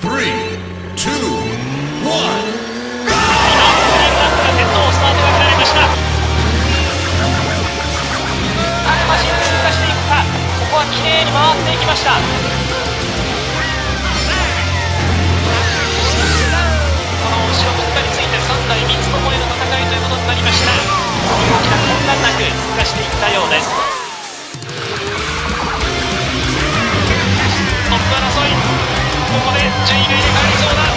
3、2、1。 スタートが切られました。アルマジン通過していくか。ここは綺麗に回っていきました。この後ろぶったりついて3台3つどもえの戦いということになりました。大きな混乱なく通過していったようです。トップ争い、ここで順位が入れ替わりそうだ。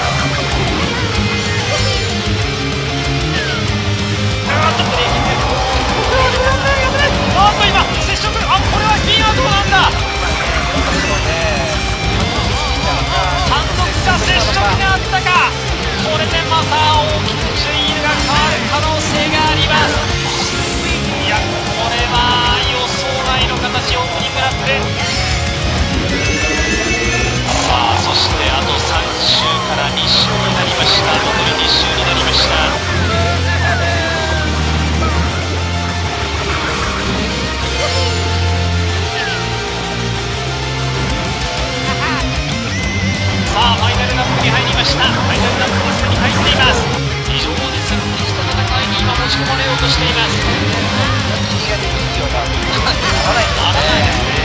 今接触、これはスピンアウトなんだ。単独者接触があったか。これでまた大きく順位が変わる可能性があります。いや、これは予想外の形。オープニングラップ、さあそしてあと3周から2周になりました。残り2周になりました。さあファイナルラップに入りました。ファイナルラップにすでに入っています。非常に積極した戦いに今持ち込まれようとしています。気ができるようなならないですね。